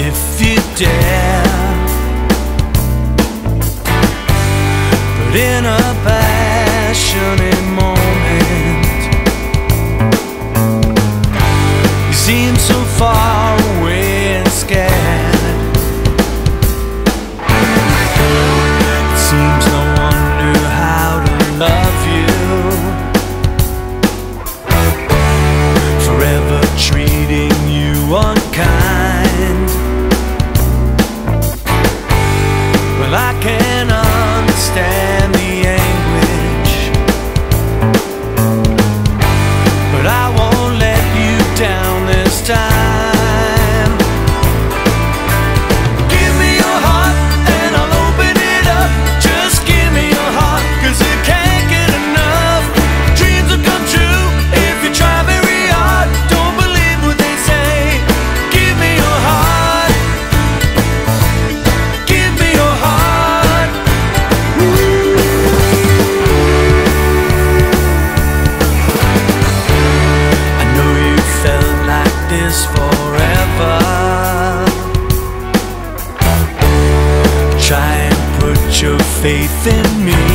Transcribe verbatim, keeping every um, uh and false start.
if you dare. But in a passionate moment, you seem so far away and scared. It seems no one knew how to love you, forever treating you unkind. Well, I can understand the anguish, but I won't let you down this time. Give me your heart and I'll open it up. Just give me your heart, 'cause you can't get enough. Dreams will come true if you try very hard. Don't believe what they say. Give me your heart. Give me your heart. I know you felt like this forever. Try and put your faith in me.